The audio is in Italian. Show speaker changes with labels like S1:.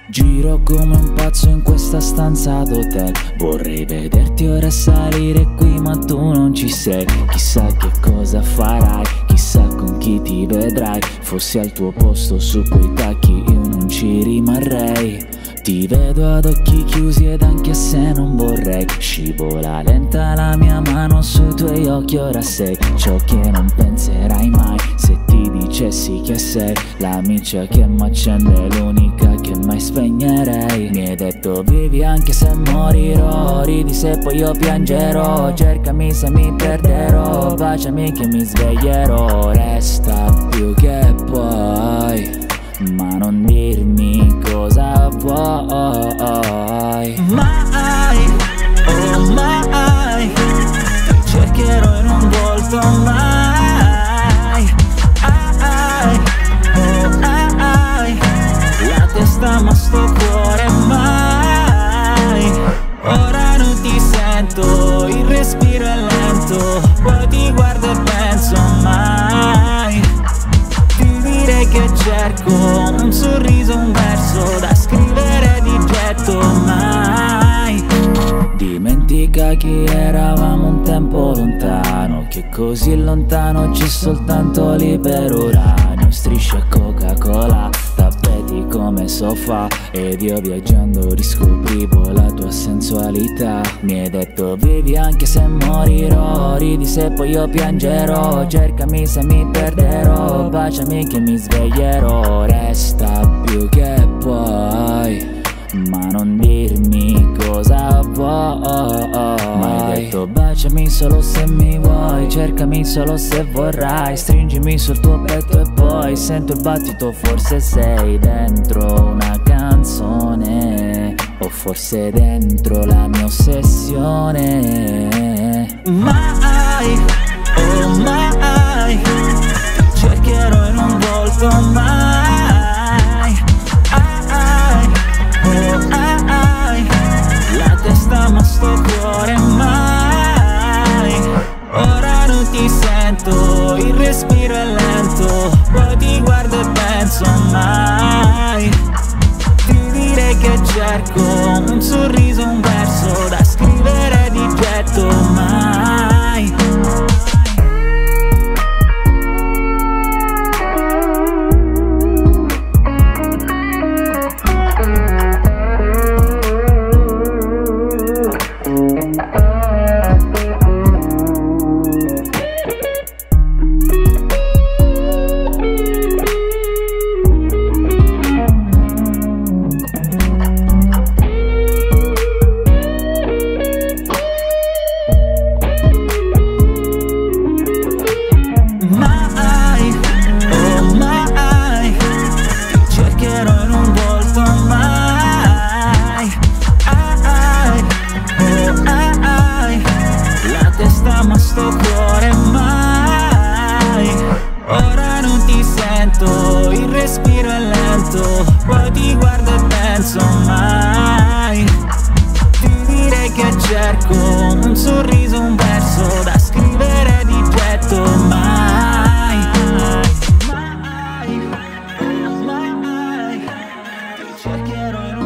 S1: Giro come un pazzo in questa stanza d'hotel. Vorrei vederti ora salire qui ma tu non ci sei. Chissà che cosa farai, chissà con chi ti vedrai. Fossi al tuo posto su quei tacchi io non ci rimarrei. Ti vedo ad occhi chiusi ed anche se non vorrei. Scivola lenta la mia mano sui tuoi occhi, ora sei ciò che non penserai mai. Se ti dicessi che sei l'amica che m'accende, l'unica che mai spegnerei. Mi hai detto vivi anche se morirò, ridi se poi io piangerò. Cercami se mi perderò, baciami che mi sveglierò. Resta più che puoi, ma non dirmi cosa vuoi.
S2: Mai, oh mai, ti cercherò e non volto mai. Ai, oh ai, la testa ma sto cuore mai. Ora non ti sento, il respiro è lento. Poi ti guardo e penso mai. Che cerco un sorriso, un verso da scrivere di getto mai.
S1: Dimentica chi eravamo un tempo lontano, che così lontano c'è soltanto libero uranio. Strisce Coca-Cola, tappeti come sofà, ed io viaggiando riscoprivo la tua sensualità. Mi hai detto vivi anche se morirò, ridi se poi io piangerò. Cercami se mi perderò, baciami che mi sveglierò. Resta più che puoi, ma non dirmi cosa vuoi. Ma hai detto baciami solo se mi vuoi, cercami solo se vorrai. Stringimi sul tuo petto e poi sento il battito. Forse sei dentro una canzone, o forse dentro la mia ossessione.
S2: Mai, oh mai, ti cercherò e non volto mai. Ai, oh ai, la testa ma sto cuore mai. Ora non ti sento, il respiro è lento. Poi ti guardo e penso mai. Ti direi che cerco un sorriso, un verso da scrivere di getto mai. Ma sto cuore mai. Ora non ti sento, il respiro è lento. Poi ti guardo e penso mai. Ti direi che cerco un sorriso, un verso da scrivere di getto mai. Mai, mai, ti cercherò.